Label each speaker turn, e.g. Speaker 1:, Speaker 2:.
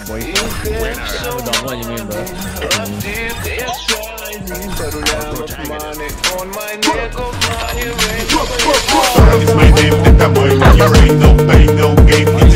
Speaker 1: What you mean, bro?
Speaker 2: It's my name that I'm wearing. You ain't no pain, no gain.